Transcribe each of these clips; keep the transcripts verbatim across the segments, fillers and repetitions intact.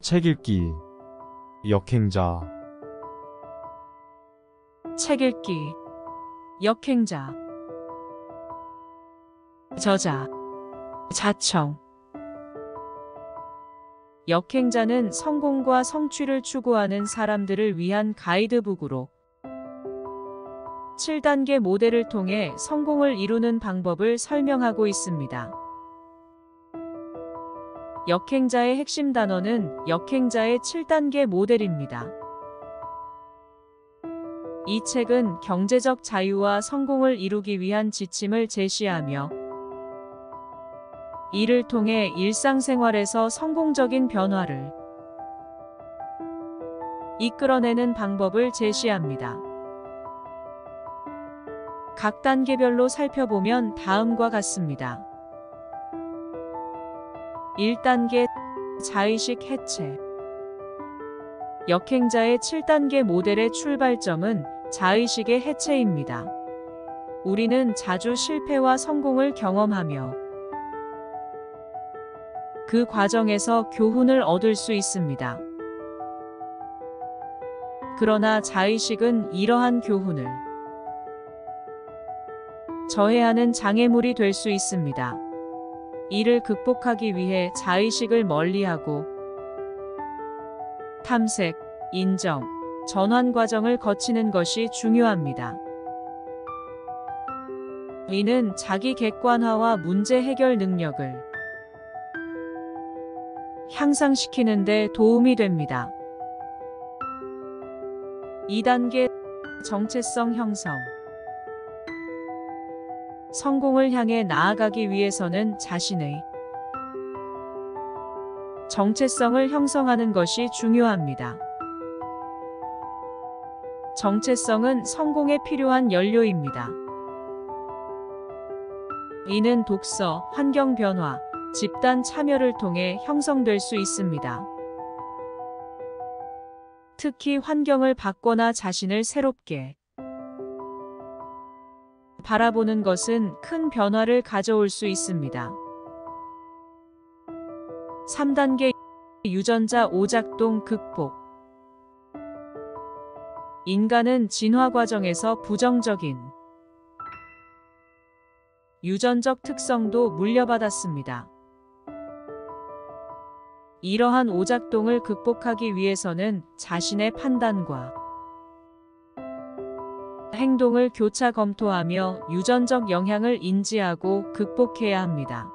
책 읽기, 역행자. 책 읽기, 역행자. 저자, 자청. 역행자는 성공과 성취를 추구하는 사람들을 위한 가이드북으로 칠 단계 모델을 통해 성공을 이루는 방법을 설명하고 있습니다. 역행자의 핵심 단어는 역행자의 칠 단계 모델입니다. 이 책은 경제적 자유와 성공을 이루기 위한 지침을 제시하며 이를 통해 일상생활에서 성공적인 변화를 이끌어내는 방법을 제시합니다. 각 단계별로 살펴보면 다음과 같습니다. 일 단계 자의식 해체. 역행자의 칠 단계 모델의 출발점은 자의식의 해체입니다. 우리는 자주 실패와 성공을 경험하며 그 과정에서 교훈을 얻을 수 있습니다. 그러나 자의식은 이러한 교훈을 저해하는 장애물이 될 수 있습니다. 이를 극복하기 위해 자의식을 멀리하고 탐색, 인정, 전환 과정을 거치는 것이 중요합니다. 이는 자기 객관화와 문제 해결 능력을 향상시키는 데 도움이 됩니다. 이 단계 정체성 형성. 성공을 향해 나아가기 위해서는 자신의 정체성을 형성하는 것이 중요합니다. 정체성은 성공에 필요한 연료입니다. 이는 독서, 환경 변화, 집단 참여를 통해 형성될 수 있습니다. 특히 환경을 바꿔나 자신을 새롭게 바라보는 것은 큰 변화를 가져올 수 있습니다. 삼 단계 유전자 오작동 극복. 인간은 진화 과정에서 부정적인 유전적 특성도 물려받았습니다. 이러한 오작동을 극복하기 위해서는 자신의 판단과 행동을 교차 검토하며 유전적 영향을 인지하고 극복해야 합니다.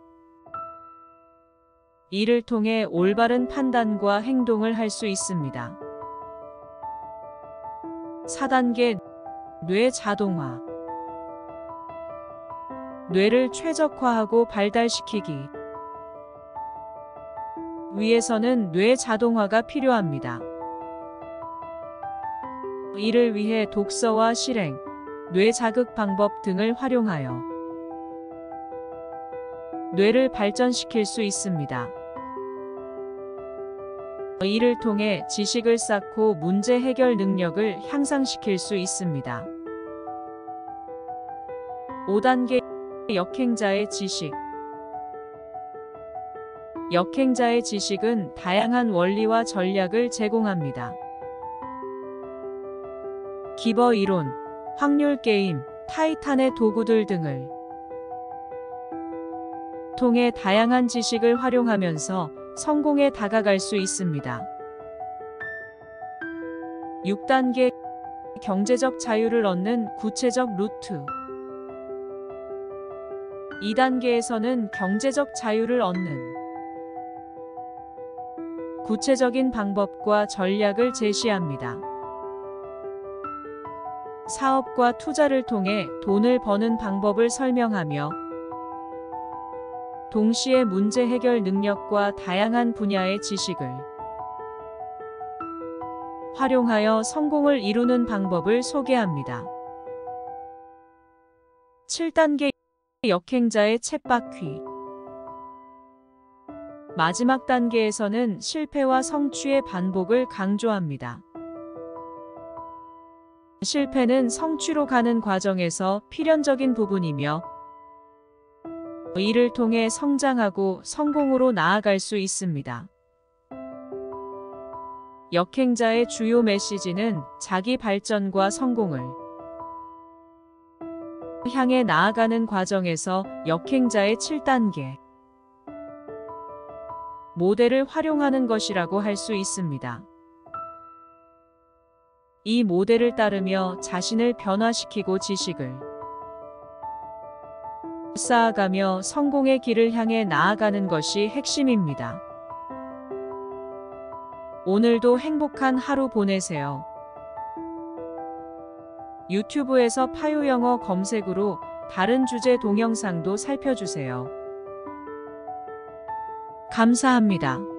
이를 통해 올바른 판단과 행동을 할 수 있습니다. 사 단계 뇌 자동화. 뇌를 최적화하고 발달시키기 위해서는 뇌 자동화가 필요합니다. 이를 위해 독서와 실행, 뇌 자극 방법 등을 활용하여 뇌를 발전시킬 수 있습니다. 이를 통해 지식을 쌓고 문제 해결 능력을 향상시킬 수 있습니다. 오 단계 역행자의 지식. 역행자의 지식은 다양한 원리와 전략을 제공합니다. 기버 이론, 확률 게임, 타이탄의 도구들 등을 통해 다양한 지식을 활용하면서 성공에 다가갈 수 있습니다. 육 단계 경제적 자유를 얻는 구체적 루트. 이 단계에서는 경제적 자유를 얻는 구체적인 방법과 전략을 제시합니다. 사업과 투자를 통해 돈을 버는 방법을 설명하며 동시에 문제 해결 능력과 다양한 분야의 지식을 활용하여 성공을 이루는 방법을 소개합니다. 칠 단계 역행자의 쳇바퀴. 마지막 단계에서는 실패와 성취의 반복을 강조합니다. 실패는 성취로 가는 과정에서 필연적인 부분이며 이를 통해 성장하고 성공으로 나아갈 수 있습니다. 역행자의 주요 메시지는 자기 발전과 성공을 향해 나아가는 과정에서 역행자의 칠 단계 모델을 활용하는 것이라고 할 수 있습니다. 이 모델을 따르며 자신을 변화시키고 지식을 쌓아가며 성공의 길을 향해 나아가는 것이 핵심입니다. 오늘도 행복한 하루 보내세요. 유튜브에서 파요영어 검색으로 다른 주제 동영상도 살펴주세요. 감사합니다.